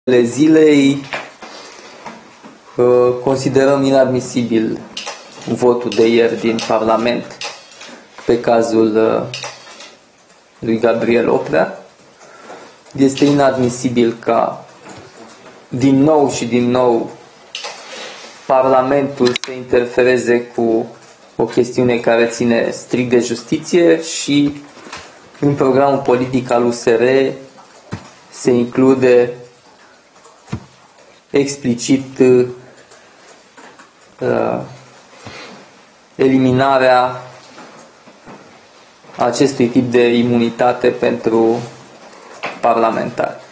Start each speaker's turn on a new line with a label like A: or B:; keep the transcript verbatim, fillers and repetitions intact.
A: zilei considerăm inadmisibil votul de ieri din Parlament pe cazul lui Gabriel Oprea. Este inadmisibil ca din nou și din nou Parlamentul să interfereze cu o chestiune care ține strict de justiție și în programul politic al U S R se include explicit uh, eliminarea acestui tip de imunitate pentru parlamentari.